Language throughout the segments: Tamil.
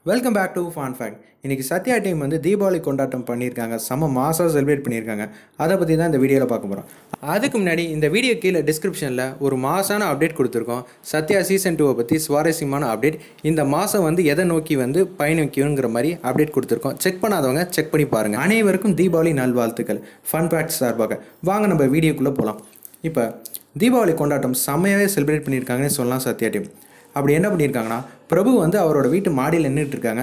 Welcome back to fun fact. இன்றைக்கி சத்யா டீம் வந்து தீபாவளி கொண்டாட்டம் பண்ணியிருக்காங்க. செம்ம மாசாக செலிப்ரேட் பண்ணியிருக்காங்க. அதை பற்றி தான் இந்த வீடியோவில் பார்க்க போகிறோம். அதுக்கு முன்னாடி இந்த வீடியோ கீழே டிஸ்கிரிப்ஷனில் ஒரு மாசான அப்டேட் கொடுத்துருக்கோம். சத்யா சீசன் 2 பற்றி சுவாரஸ்யமான அப்டேட். இந்த மாதம் வந்து எதை நோக்கி வந்து பயணிக்குங்கிற மாதிரி அப்டேட் கொடுத்துருக்கோம். செக் பண்ணாதவங்க செக் பண்ணி பாருங்கள். அனைவருக்கும் தீபாவளி நல்வாழ்த்துக்கள். ஃபன் ஃபேக்ட் சார்பாக வாங்க நம்ம வீடியோக்குள்ளே போகலாம். இப்போ தீபாவளி கொண்டாட்டம் செம்மையாகவே செலிப்ரேட் பண்ணியிருக்காங்கன்னு சொல்லலாம் சத்யா டீம். அப்படி என்ன பண்ணியிருக்காங்கன்னா, பிரபு வந்து அவரோட வீட்டு மாடியில் நின்றுட்டு இருக்காங்க.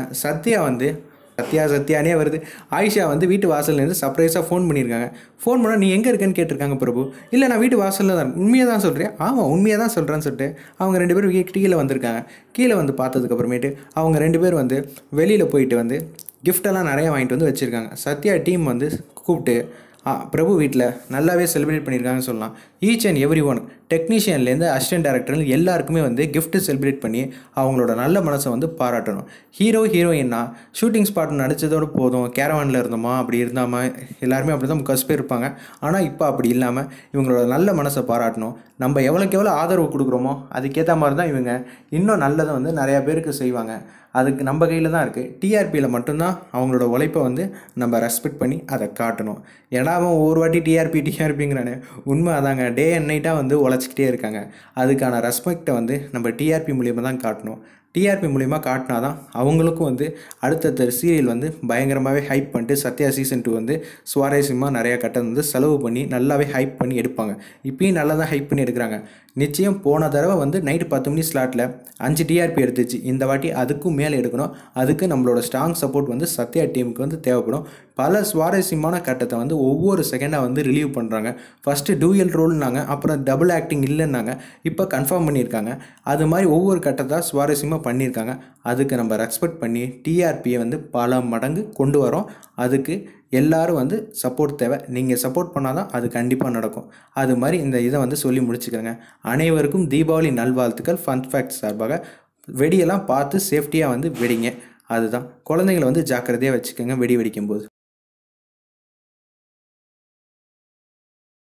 சத்யானே வருது. ஆயிஷா வந்து வீட்டு வாசல்லேருந்து சர்ப்ரைஸாக ஃபோன் பண்ணியிருக்காங்க. ஃபோன் பண்ணால் நீ எங்கே இருக்கேன்னு கேட்டிருக்காங்க பிரபு. இல்லை நான் வீட்டு வாசலில் தான், உண்மையாக தான் சொல்கிறேன். ஆமாம் உண்மையாக தான் சொல்கிறேன்னு சொல்லிட்டு அவங்க 2 பேரும் கீழே வந்திருக்காங்க. கீழே வந்து பார்த்ததுக்கப்புறமேட்டு அவங்க 2 பேர் வந்து வெளியில் போயிட்டு வந்து கிஃப்டெல்லாம் நிறையா வாங்கிட்டு வந்து வச்சுருக்காங்க. சத்யா டீம் வந்து கூப்பிட்டு பிரபு வீட்டில் நல்லாவே செலிப்ரேட் பண்ணியிருக்காங்கன்னு சொல்லலாம். ஈச் அண்ட் எவ்ரி ஒன், டெக்னீஷியன்லேருந்து அசிஸ்டன்ட் டைரக்டர்னு எல்லாருக்குமே வந்து கிஃப்ட்டு செலிப்ரேட் பண்ணி அவங்களோட நல்ல மனசை வந்து பாராட்டணும். ஹீரோயின்னா ஷூட்டிங் ஸ்பாட் நடித்ததோடு போதும், கேரவானில் இருந்தோமா அப்படி இருந்தாமல் எல்லாருமே அப்படி தான் முக்காசு பேர் இருப்பாங்க. ஆனால் இப்போ அப்படி இல்லாமல் இவங்களோட நல்ல மனசை பாராட்டணும். நம்ம எவ்வளோக்கு எவ்வளோ ஆதரவு கொடுக்குறோமோ அதுக்கேற்ற மாதிரி தான் இவங்க இன்னும் நல்லதை வந்து நிறையா பேருக்கு செய்வாங்க. அதுக்கு நம்ம கையில் தான் இருக்குது. டிஆர்பியில் மட்டும்தான் அவங்களோட உழைப்பை வந்து நம்ம ரெஸ்பெக்ட் பண்ணி அதை காட்டணும். ஏன்னா அவன் ஒவ்வொரு வாட்டி டிஆர்பிங்கிறானே, உண்மை அதாங்க. டே அண்ட் நைட்டாக வந்து உழைச்சிக்கிட்டே இருக்காங்க. அதுக்கான ரெஸ்பெக்டை வந்து நம்ம டிஆர்பி மூலியமாக தான் காட்டணும். டிஆர்பி மூலிமா காட்டினா தான் அவங்களுக்கும் வந்து அடுத்தடுத்த சீரியல் வந்து பயங்கரமாகவே ஹைப் பண்ணிட்டு சத்யா சீசன் 2 வந்து சுவாரஸ்யமாக நிறையா கட்டம் வந்து செலவு பண்ணி நல்லாவே ஹைப் பண்ணி எடுப்பாங்க. இப்பயும் நல்லா தான் ஹைப் பண்ணி எடுக்கிறாங்க. நிச்சயம் போன தடவை வந்து நைட்டு 10 மணி ஸ்லாட்டில் 5 டிஆர்பி எடுத்துச்சு. இந்த வாட்டி அதுக்கும் மேலே எடுக்கணும். அதுக்கு நம்மளோட ஸ்ட்ராங் சப்போர்ட் வந்து சத்யா டீமுக்கு வந்து தேவைப்படும். பல சுவாரஸ்யமான கட்டத்தை வந்து ஒவ்வொரு செகண்டாக வந்து ரிலீவ் பண்ணுறாங்க. ஃபஸ்ட்டு டூயல் ரோல்னாங்க, அப்புறம் டபுள் ஆக்டிங் இல்லைன்னாங்க, இப்போ கன்ஃபார்ம் பண்ணியிருக்காங்க. அது மாதிரி ஒவ்வொரு கட்டத்தை சுவாரஸ்யமாக பண்ணியிருக்காங்க. அதுக்கு நம்ம ரெஸ்பெக்ட் பண்ணி டிஆர்பியை வந்து பல மடங்கு கொண்டு வரோம். அதுக்கு எல்லோரும் வந்து சப்போர்ட் தேவை. நீங்கள் சப்போர்ட் பண்ணால் தான் அது கண்டிப்பாக நடக்கும். அது மாதிரி இந்த இதை வந்து சொல்லி முடிச்சுக்கிறேங்க. அனைவருக்கும் தீபாவளி நல்வாழ்த்துக்கள். ஃபன் ஃபேக்ட் சார்பாக வெடியெல்லாம் பார்த்து சேஃப்டியாக வந்து வெடிங்க. அதுதான். குழந்தைங்களை வந்து ஜாக்கிரதையாக வச்சுக்கோங்க வெடி வெடிக்கும்போது.